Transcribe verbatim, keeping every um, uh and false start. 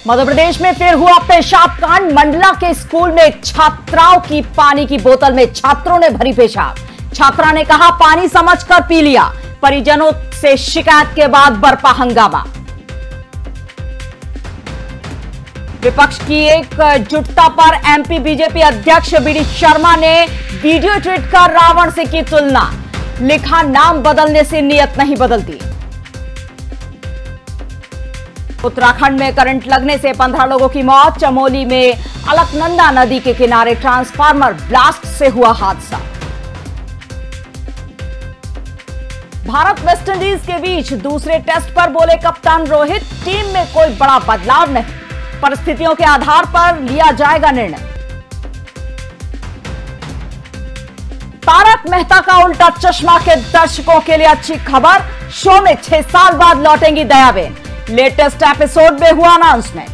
मध्य प्रदेश में फिर हुआ पेशाब कांड। मंडला के स्कूल में छात्राओं की पानी की बोतल में छात्रों ने भरी पेशाब। छात्रा ने कहा पानी समझकर पी लिया। परिजनों से शिकायत के बाद बरपा हंगामा। विपक्ष की एकजुटता पर एमपी बीजेपी अध्यक्ष बीडी शर्मा ने वीडियो ट्वीट कर रावण से की तुलना। लिखा नाम बदलने से नीयत नहीं बदलती। उत्तराखंड में करंट लगने से पंद्रह लोगों की मौत। चमोली में अलकनंदा नदी के किनारे ट्रांसफार्मर ब्लास्ट से हुआ हादसा। भारत वेस्टइंडीज के बीच दूसरे टेस्ट पर बोले कप्तान रोहित, टीम में कोई बड़ा बदलाव नहीं, परिस्थितियों के आधार पर लिया जाएगा निर्णय। तारक मेहता का उल्टा चश्मा के दर्शकों के लिए अच्छी खबर। शो में छह साल बाद लौटेंगी दयाबेन। लेटेस्ट एपिसोड में हुआ अनाउंसमेंट।